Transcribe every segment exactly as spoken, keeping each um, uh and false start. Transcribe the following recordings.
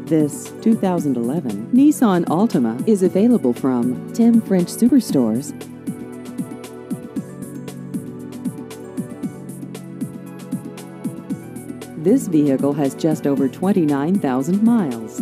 This two thousand eleven Nissan Altima is available from Tim French Superstores. This vehicle has just over twenty-nine thousand miles.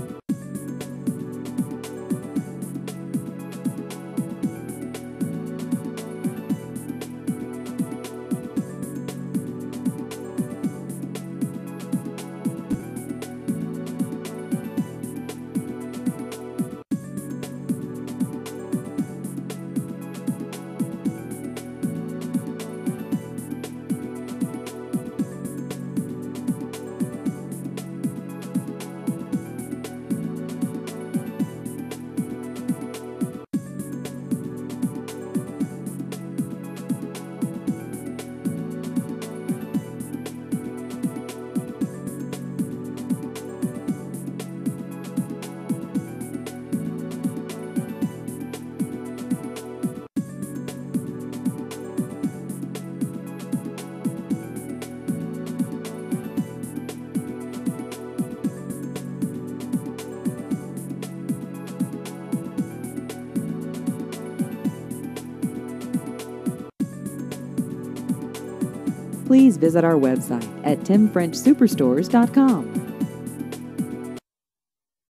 Please visit our website at tim french superstores dot com.